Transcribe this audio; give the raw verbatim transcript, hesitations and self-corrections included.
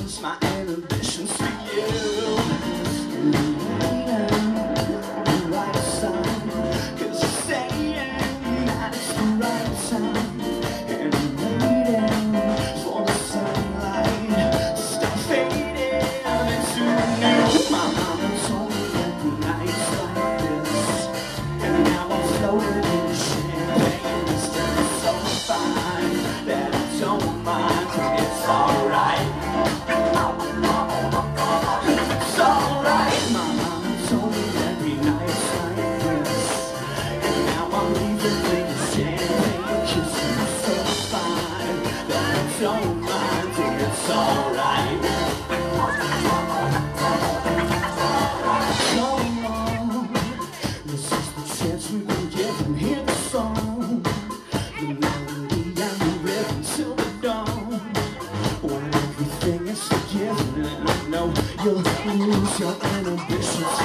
lose my inhibitions for you. Don't mind, it's alright. Come on, this is the chance we've been given. Hear the song, the melody and the rhythm till the dawn. When everything is forgiven, and I know you'll lose your inhibitions.